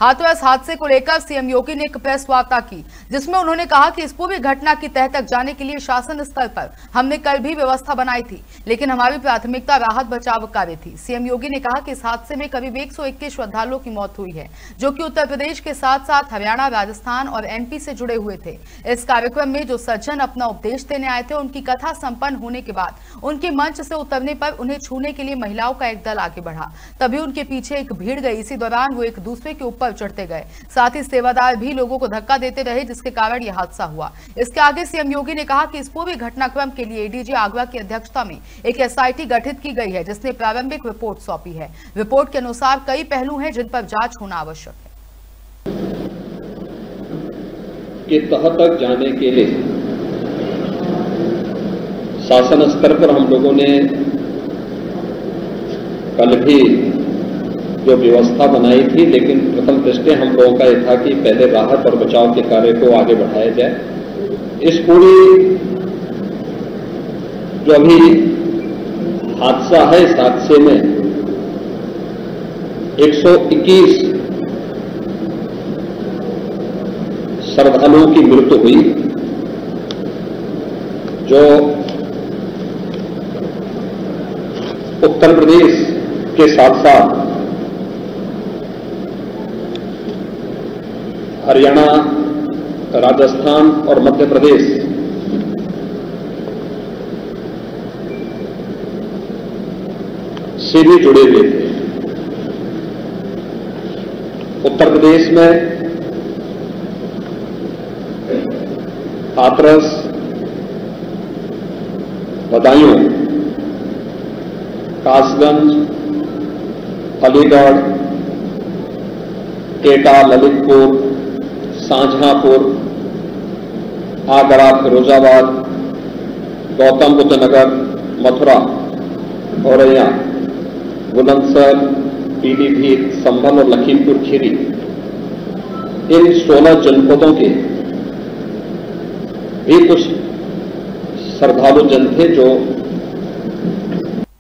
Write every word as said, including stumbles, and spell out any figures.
हाथों इस हादसे को लेकर सीएम योगी ने एक प्रेस वार्ता की, जिसमें उन्होंने कहा कि इस पूरी घटना की तह तक जाने के लिए शासन स्तर पर हमने कल भी व्यवस्था बनाई थी, लेकिन हमारी प्राथमिकता राहत बचाव कार्य थी। सीएम योगी ने कहा कि इस हादसे में करीब एक सौ इक्कीस श्रद्धालुओं की मौत हुई है, जो कि उत्तर प्रदेश के साथ साथ हरियाणा, राजस्थान और एमपी से जुड़े हुए थे। इस कार्यक्रम में जो सज्जन अपना उपदेश देने आए थे, उनकी कथा संपन्न होने के बाद उनके मंच से उतरने पर उन्हें छूने के लिए महिलाओं का एक दल आगे बढ़ा, तभी उनके पीछे एक भीड़ गई। इसी दौरान वो एक दूसरे के ऊपर चढ़ते गए, साथ ही सेवादार भी लोगों को धक्का देते रहे, जिसके कारण यह हादसा हुआ। इसके आगे सीएम योगी ने कहा कि इस पूरे घटनाक्रम के लिए एडीजी आगरा की अध्यक्षता में एक एसआईटी गठित की गई है, जिसने प्रारंभिक रिपोर्ट सौंपी है। रिपोर्ट के अनुसार कई पहलू हैं जिन पर जांच होना आवश्यक है। के तह तक जाने के लिए शासन स्तर पर हम लोगों ने कल भी जो व्यवस्था बनाई थी, लेकिन प्रथम दृष्टया हम लोगों का यह था कि पहले राहत और बचाव के कार्य को आगे बढ़ाया जाए। इस पूरी जो अभी हादसा है, इस हादसे में एक सौ इक्कीस श्रद्धालुओं की मृत्यु हुई, जो उत्तर प्रदेश के साथ साथ हरियाणा, राजस्थान और मध्य प्रदेश से भी जुड़े हुए थे। उत्तर प्रदेश में हाथरस, बदायूं, कासगंज, अलीगढ़, एटा, ललितपुर, शाहजहांपुर, आगरा, फिरोजाबाद, गौतम बुद्ध नगर, मथुरा, औरैया, बुलंदशहर, पीलीभीत, संभल और लखीमपुर खीरी, इन सोलह जनपदों के भी कुछ श्रद्धालु जन थे जो